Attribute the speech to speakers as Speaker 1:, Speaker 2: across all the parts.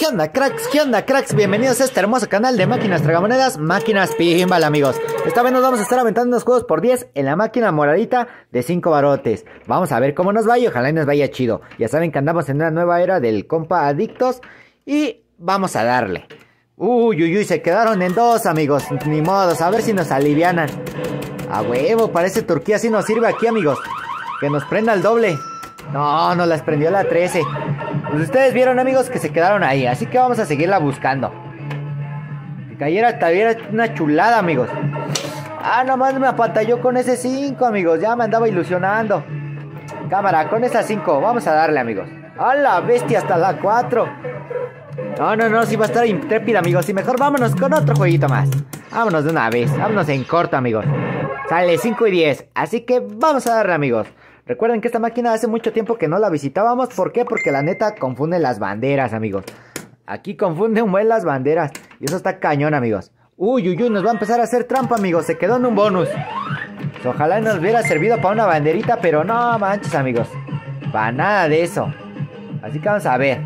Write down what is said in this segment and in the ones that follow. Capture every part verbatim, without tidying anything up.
Speaker 1: ¿Qué onda, cracks? ¿Qué onda, cracks? Bienvenidos a este hermoso canal de máquinas tragamonedas, máquinas pinball, amigos. Esta vez nos vamos a estar aventando unos juegos por diez en la máquina moradita de cinco barotes. Vamos a ver cómo nos va y ojalá y nos vaya chido. Ya saben que andamos en una nueva era del compa adictos y vamos a darle. Uy, uy, uy, se quedaron en dos, amigos. Ni modos, a ver si nos alivianan. A huevo, parece Turquía si nos sirve aquí, amigos. Que nos prenda el doble. No, nos las prendió la trece. Pues ustedes vieron, amigos, que se quedaron ahí. Así que vamos a seguirla buscando. Que cayera también una chulada, amigos. Ah, nomás me apantalló con ese cinco, amigos. Ya me andaba ilusionando. Cámara, con esa cinco. Vamos a darle, amigos. A la bestia, hasta la cuatro. No, no, no, sí va a estar intrépida, amigos. Y mejor vámonos con otro jueguito más. Vámonos de una vez. Vámonos en corto, amigos. Sale cinco y diez. Así que vamos a darle, amigos. Recuerden que esta máquina hace mucho tiempo que no la visitábamos. ¿Por qué? Porque la neta confunde las banderas, amigos. Aquí confunde un buen las banderas. Y eso está cañón, amigos. Uy, uy, uy, nos va a empezar a hacer trampa, amigos. Se quedó en un bonus. Pues ojalá nos hubiera servido para una banderita, pero no manches, amigos. Para nada de eso. Así que vamos a ver.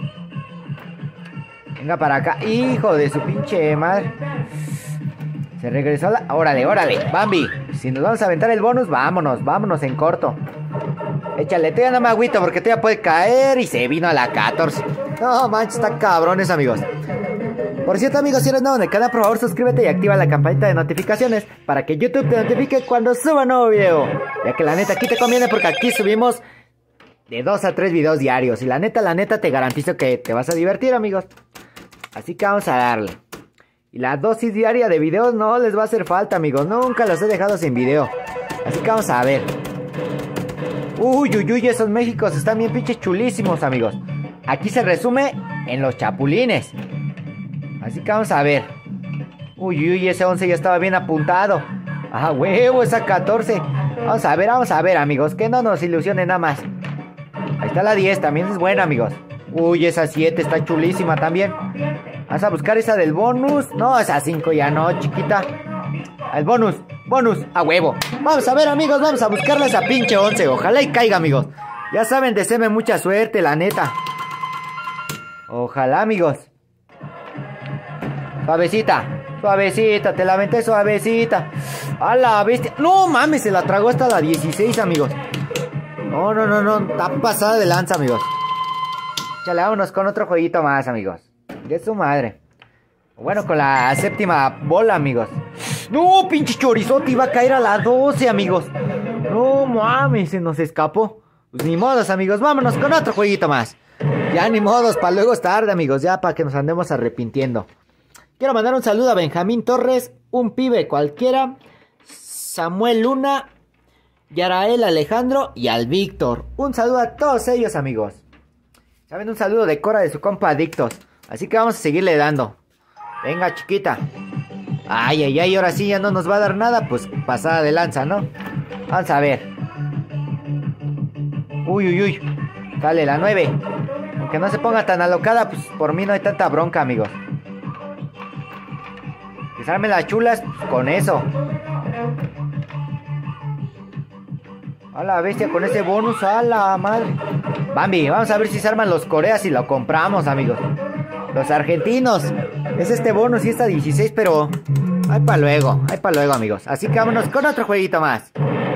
Speaker 1: Venga para acá. Hijo de su pinche madre. Se regresó la... Órale, órale, Bambi. Si nos vamos a aventar el bonus, vámonos, vámonos en corto. Échale, todavía no me agüito porque todavía puede caer. Y se vino a la catorce. No manches, está cabrones, amigos. Por cierto, amigos, si eres nuevo en el canal, por favor suscríbete y activa la campanita de notificaciones para que YouTube te notifique cuando suba un nuevo video. Ya que la neta aquí te conviene porque aquí subimos de dos a tres videos diarios. Y la neta, la neta te garantizo que te vas a divertir, amigos. Así que vamos a darle. Y la dosis diaria de videos no les va a hacer falta, amigos. Nunca los he dejado sin video. Así que vamos a ver. Uy, uy, uy, esos Méxicos están bien pinches chulísimos, amigos. Aquí se resume en los chapulines. Así que vamos a ver. Uy, uy, uy, ese once ya estaba bien apuntado. Ah, huevo, esa catorce. Vamos a ver, vamos a ver, amigos. Que no nos ilusione nada más. Ahí está la diez, también es buena, amigos. Uy, esa siete está chulísima también. Vamos a buscar esa del bonus. No, esa cinco ya no, chiquita. El bonus, bonus, a huevo. Vamos a ver, amigos, vamos a buscarle esa pinche once. Ojalá y caiga, amigos. Ya saben, deseenme mucha suerte, la neta. Ojalá, amigos. Suavecita, suavecita, te la aventé suavecita. A la bestia. No mames, se la tragó hasta la dieciséis, amigos. No, no, no, no, está pasada de lanza, amigos. Chale, vámonos con otro jueguito más, amigos. De su madre. Bueno, con la séptima bola, amigos. No, pinche chorizote, iba a caer a la doce, amigos. No mames, se nos escapó. Pues ni modos, amigos, vámonos con otro jueguito más. Ya ni modos, para luego es tarde, amigos. Ya para que nos andemos arrepintiendo. Quiero mandar un saludo a Benjamín Torres, un pibe cualquiera, Samuel Luna, Yarael Alejandro y al Víctor. Un saludo a todos ellos, amigos. Saben, un saludo de Cora de su compa Adictos. Así que vamos a seguirle dando. Venga, chiquita. Ay, ay, ay, ahora sí ya no nos va a dar nada. Pues pasada de lanza, ¿no? Vamos a ver. Uy, uy, uy. Sale la nueve. Aunque no se ponga tan alocada, pues por mí no hay tanta bronca, amigos. Que salmen las chulas, pues, con eso. A la bestia con ese bonus, a la madre. Bambi, vamos a ver si se arman los Coreas y lo compramos, amigos. Los argentinos. Es este bonus y esta dieciséis, pero hay para luego, hay para luego, amigos. Así que vámonos con otro jueguito más.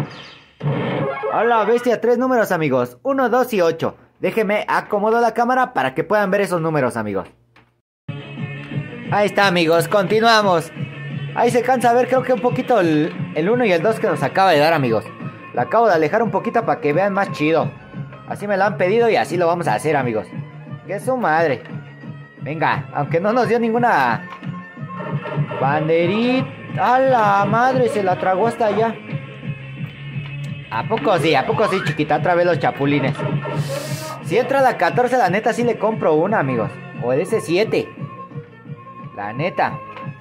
Speaker 1: A la bestia, tres números, amigos. uno, dos y ocho. Déjenme acomodo la cámara para que puedan ver esos números, amigos. Ahí está, amigos, continuamos. Ahí se cansa a ver, creo que un poquito el, el uno y el dos que nos acaba de dar, amigos. La acabo de alejar un poquito para que vean más chido. Así me lo han pedido y así lo vamos a hacer, amigos. Que es su madre. Venga, aunque no nos dio ninguna banderita. A la madre, se la tragó hasta allá. ¿A poco sí? ¿A poco sí, chiquita? Otra vez los chapulines. Si entra la catorce, la neta sí le compro una, amigos. O el ese siete. La neta.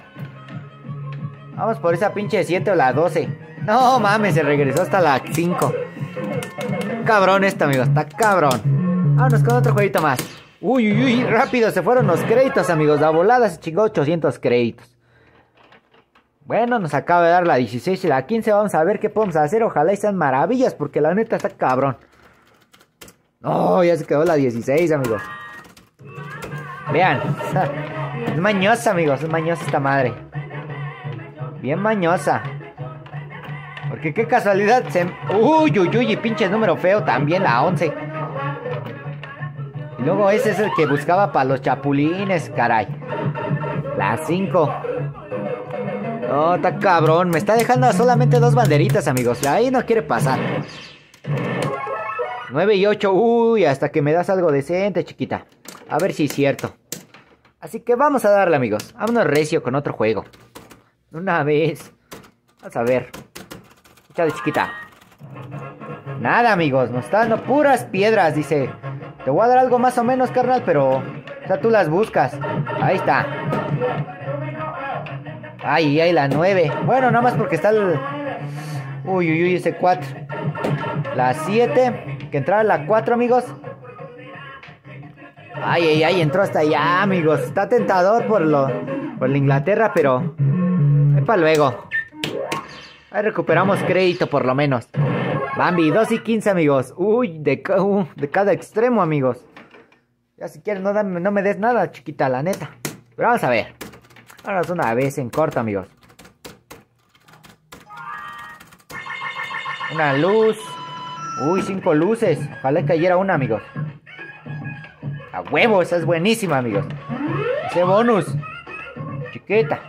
Speaker 1: Vamos por esa pinche siete o la doce. No mames, se regresó hasta la cinco. Cabrón esto, amigos, está cabrón. Vámonos con otro jueguito más. Uy, uy, uy, rápido se fueron los créditos, amigos. La volada se chingó ochocientos créditos. Bueno, nos acaba de dar la dieciséis y la quince. Vamos a ver qué podemos hacer. Ojalá y sean maravillas, porque la neta está cabrón. No, ya se quedó la dieciséis, amigos. Vean. Es mañosa, amigos. Es mañosa esta madre. Bien mañosa. Porque qué casualidad se... Uy, uy, uy, y pinche número feo también, la once. Y luego ese es el que buscaba para los chapulines, caray. La cinco. No, está cabrón. Me está dejando solamente dos banderitas, amigos. Ahí no quiere pasar. nueve y ocho. Uy, hasta que me das algo decente, chiquita. A ver si es cierto. Así que vamos a darle, amigos. Vámonos recio con otro juego. Una vez. Vamos a ver. Échale, chiquita. Nada, amigos. Nos está dando puras piedras, dice. Te voy a dar algo más o menos, carnal, pero... O sea, tú las buscas. Ahí está. Ay, ay, la nueve. Bueno, nada más porque está el... Uy, uy, uy, ese cuatro. La siete. Que entrara la cuatro, amigos. Ay, ay, ay, entró hasta allá, amigos. Está tentador por lo... Por la Inglaterra, pero... Es para luego. Ahí recuperamos crédito, por lo menos. Bambi, dos y quince, amigos. Uy, de, uh, de cada extremo, amigos. Ya si quieres, no, dame, no me des nada, chiquita, la neta. Pero vamos a ver. Vámonos una vez en corto, amigos. Una luz. Uy, cinco luces. Ojalá cayera una, amigos. A huevo, esa es buenísima, amigos. Ese bonus. Chiquita.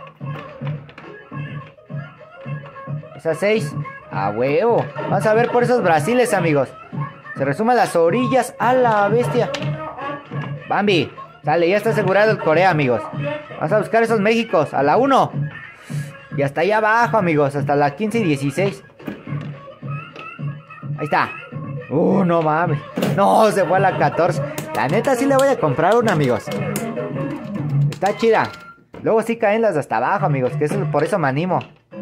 Speaker 1: Esa seis. A huevo. Vamos a ver por esos brasiles, amigos. Se resumen las orillas. A la bestia. Bambi. Sale, ya está asegurado el Corea, amigos. Vamos a buscar esos Méxicos. A la uno. Y hasta allá abajo, amigos. Hasta la quince y dieciséis. Ahí está. Uh, no mames. No, se fue a la catorce. La neta sí le voy a comprar una, amigos. Está chida. Luego sí caen las de hasta abajo, amigos. Que es por eso me animo.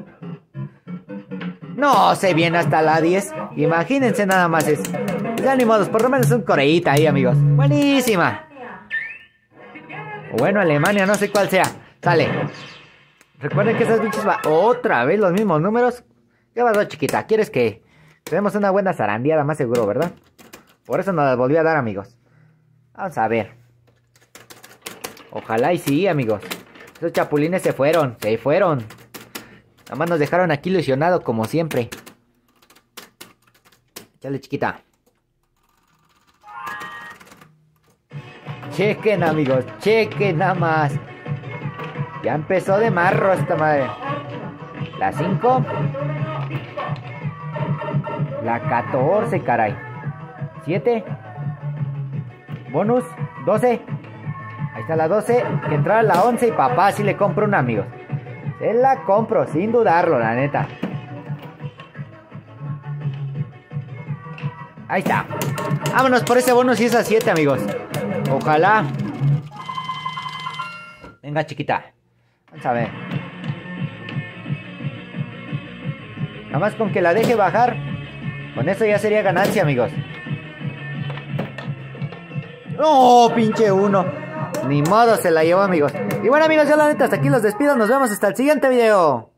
Speaker 1: No, se viene hasta la diez. Imagínense nada más eso. Ya ni modos, por lo menos un coreíta ahí, amigos. Buenísima. O bueno, Alemania, no sé cuál sea. Sale. Recuerden que esas bichos va otra vez los mismos números. ¿Qué pasó, chiquita? ¿Quieres que tenemos una buena zarandeada más seguro, verdad? Por eso nos las volví a dar, amigos. Vamos a ver. Ojalá y sí, amigos. Esos chapulines se fueron, se fueron. Nada más nos dejaron aquí ilusionados como siempre. Échale, chiquita. Chequen, amigos, chequen nada más. Ya empezó de marro esta madre. La cinco. La catorce, caray. siete. Bonus. doce. Ahí está la doce. Que entrara la once y papá sí le compro una, amigos. Se la compro, sin dudarlo, la neta. Ahí está. Vámonos por ese bonus y esa siete, amigos. Ojalá. Venga, chiquita. Vamos a ver. Nada más con que la deje bajar. Con eso ya sería ganancia, amigos. ¡Oh, pinche uno! Ni modo, se la llevó, amigos. Y bueno, amigos, yo la neta hasta aquí los despido. Nos vemos hasta el siguiente video.